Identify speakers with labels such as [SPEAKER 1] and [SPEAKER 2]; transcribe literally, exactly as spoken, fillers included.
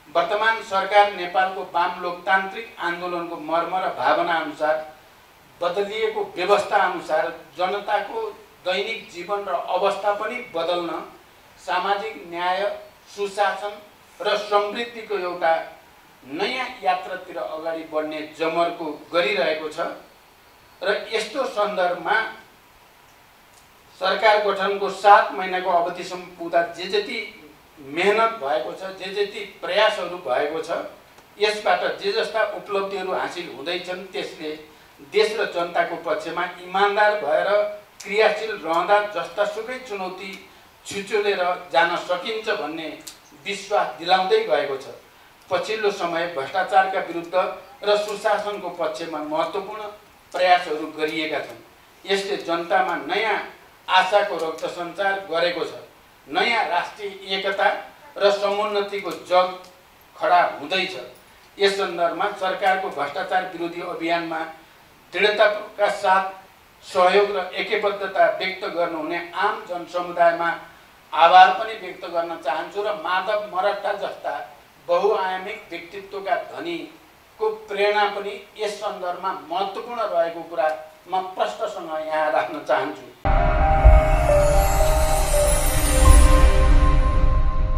[SPEAKER 1] वर्तमान सरकार नेपालको वाम लोकतान्त्रिक आन्दोलनको मर्म र भावना अनुसार बदलिएको व्यवस्था अनुसार जनताको दैनिक जीवन र अवस्था पनि बदल्न सामाजिक न्याय, सुशासन र समृद्धिको एउटा नयाँ यात्रातिर अगाडि बढ्ने जमर्को गरिरहेको छ र यस्तो सन्दर्भमा सरकार गठनको सात महिनाको अवधिसम्म पुग्दा जे जति मेहनत भएको छ, जे जति प्रयासहरू भएको छ, यसबाट जे जस्ता उपलब्धिहरू हासिल हुँदैछन् त्यसले देश र जनताको पक्षमा इमानदार भएर क्रियाशील रहँदा जस्तासुकै चुनौती छिचोलेर जान सकिन्छ भन्ने विश्वास दिलाउँदै गएको छ। पछिल्लो समय भ्रष्टाचारका विरुद्ध र सुशासनको पक्षमा महत्त्वपूर्ण प्रयासहरू गरिएका छन्। यसले जनतामा नयाँ आशाको रक्तसञ्चार गरेको छ। नयाँ राष्ट्रिय एकता र समुन्नतिको जग खडा हुँदैछ। यस सन्दर्भमा सरकारको भ्रष्टाचार विरोधी अभियानमा दृढताका साथ सहयोग र एकबद्धता व्यक्त गर्नुहुने आम जनसमुदायमा आभार पनि व्यक्त गर्न चाहन्छु र माधव मराठा जस्ता बहुआयामिक व्यक्तित्वका धनीको प्रेरणा पनि यस सन्दर्भमा महत्त्वपूर्ण रहेको कुरा म प्रष्टसँग यहाँ राख्न चाहन्छु।